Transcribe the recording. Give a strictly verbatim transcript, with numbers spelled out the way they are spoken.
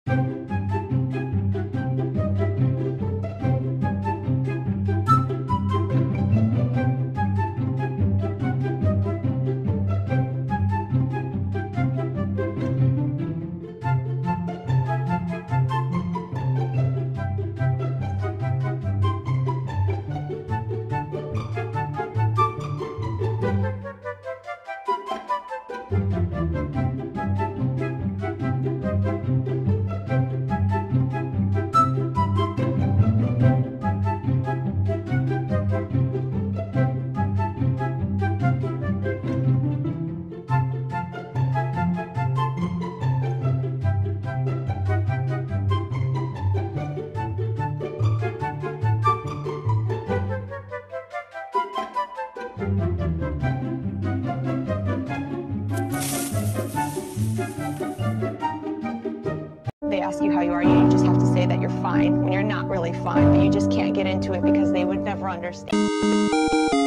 They ask you how you are, you just have to say that you're fine when you're not really fine, but you just can't get into it because they would never understand.